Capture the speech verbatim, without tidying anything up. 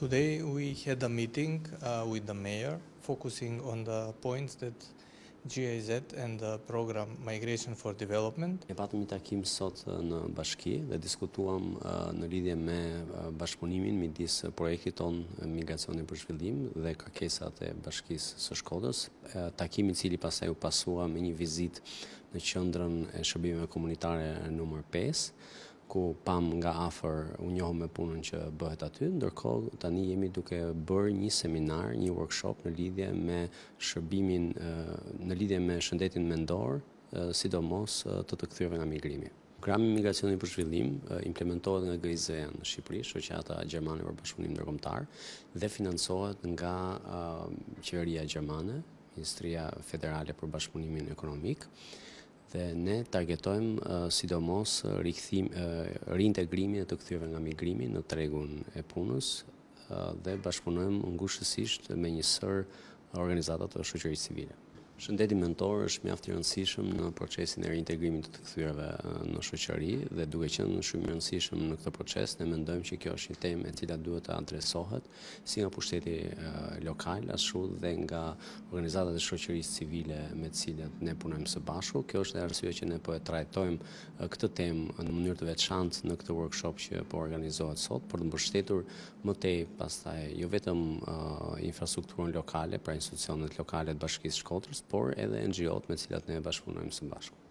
Today we had a meeting uh, with the mayor focusing on the points that G I Z and the program Migration for Development. Ne patëm një takim sot në bashki dhe diskutuam uh, në lidhje me uh, bashkëpunimin midis projektit ton Migracioni për Zhvillim dhe kërkesat e bashkisë së Shkodrës. Uh, takimi i cili pastaj u pasua me një vizitë në qendrën e shërbimeve komunitare numër pesë, ku pam nga afër u njohëm me punën që bëhet aty, ndërkohë tani jemi duke bërë një seminar, një workshop në lidhje me shërbimin, në lidhje me shëndetin mendor, sidomos të të kthyrëve nga migrimi. Programi Migracioni për Zhvillim implementohet nga G I Z në Shqipëri, shoqata gjermane për bashkëpunim ndërkombëtar, dhe financohet nga uh, qeveria gjermane, Ministria Federale për Bashkëpunimin Ekonomik. Dhe ne targetojmë uh, sidomos rikthim, uh, reintegrimin e të kthyrëve nga migrimi në tregun e punës uh, dhe bashkëpunojmë ngushësisht me një sër organizata të shoqërisë civile. Shëndeti mentor është mjaft i rëndësishëm në procesin e reintegrimit të të kthyrëve në shoqëri dhe duke qenë shumë i rëndësishëm në këtë proces, ne mendojmë që kjo është një temë e cila duhet të adresohet si nga pushteti uh, lokal, ashtu dhe nga organizatat e shoqërisë civile me të cilat ne punojmë së bashku. Kjo është arsye që ne po e trajtojmë uh, këtë temë në mënyrë të veçantë në këtë workshop që po organizohet sot për të mbështetur më tej pastaj jo vetëm uh, infrastrukturën lokale, pra institucionet lokale të Bashkisë së Shkodrës, por edhe N G O-t me cilat ne bashkëpunojmë së bashku.